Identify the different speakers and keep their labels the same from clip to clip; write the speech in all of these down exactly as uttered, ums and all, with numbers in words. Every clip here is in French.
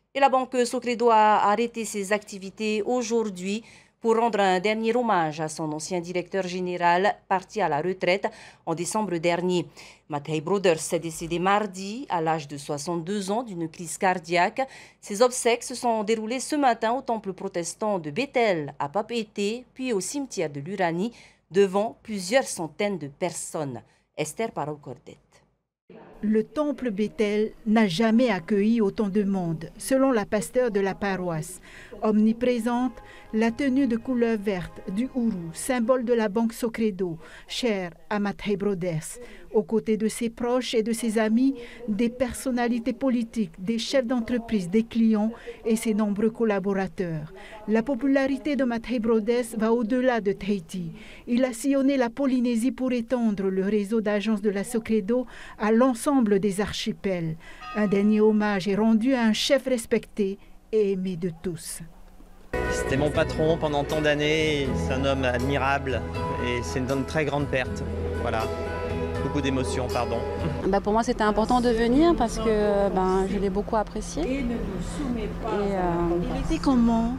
Speaker 1: Et la banque Socredo a arrêté ses activités aujourd'hui pour rendre un dernier hommage à son ancien directeur général parti à la retraite en décembre dernier. Mathey Brothers s'est décédé mardi à l'âge de soixante-deux ans d'une crise cardiaque. Ses obsèques se sont déroulées ce matin au temple protestant de Bethel à Papeete, puis au cimetière de l'Uranie devant plusieurs centaines de personnes. Esther Parol-Cordet.
Speaker 2: Le temple Bethel n'a jamais accueilli autant de monde, selon la pasteur de la paroisse. Omniprésente, la tenue de couleur verte du Ourou, symbole de la banque Socredo, chère à Mathey Brothers. Aux côtés de ses proches et de ses amis, des personnalités politiques, des chefs d'entreprise, des clients et ses nombreux collaborateurs. La popularité de Mathey Brothers va au-delà de Tahiti. Il a sillonné la Polynésie pour étendre le réseau d'agences de la Socredo à l'ensemble des archipels. Un dernier hommage est rendu à un chef respecté et aimé de tous.
Speaker 3: C'était mon patron pendant tant d'années, c'est un homme admirable et c'est une très grande perte. Voilà, beaucoup d'émotions, pardon.
Speaker 4: Bah pour moi c'était important de venir parce que ben, je l'ai beaucoup apprécié. Et,
Speaker 2: euh, Il était comment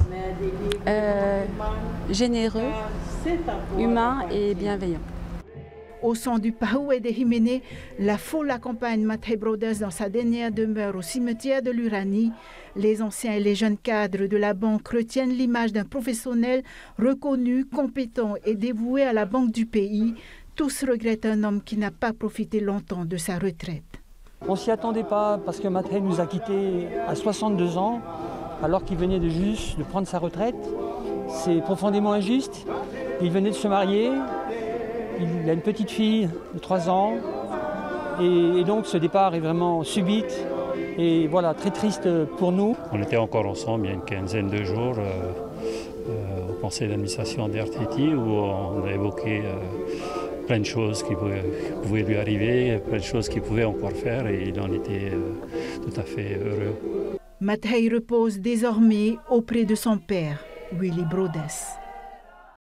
Speaker 4: euh, Généreux, humain et bienveillant.
Speaker 2: Au son du Pahué de Jiménez, la foule accompagne Mathey Brothers dans sa dernière demeure au cimetière de l'Uranie. Les anciens et les jeunes cadres de la banque retiennent l'image d'un professionnel reconnu, compétent et dévoué à la banque du pays. Tous regrettent un homme qui n'a pas profité longtemps de sa retraite.
Speaker 5: On ne s'y attendait pas parce que Mathey nous a quittés à soixante-deux ans alors qu'il venait de juste de prendre sa retraite. C'est profondément injuste. Il venait de se marier. Il a une petite fille de trois ans et, et donc ce départ est vraiment subite et voilà, très triste pour nous.
Speaker 6: On était encore ensemble il y a une quinzaine de jours euh, euh, au conseil d'administration d'Air Tahiti où on a évoqué euh, plein de choses qui pouvaient, qui pouvaient lui arriver, plein de choses qu'il pouvait encore faire et il en était euh, tout à fait heureux.
Speaker 2: Mathey repose désormais auprès de son père, Willie Brothers.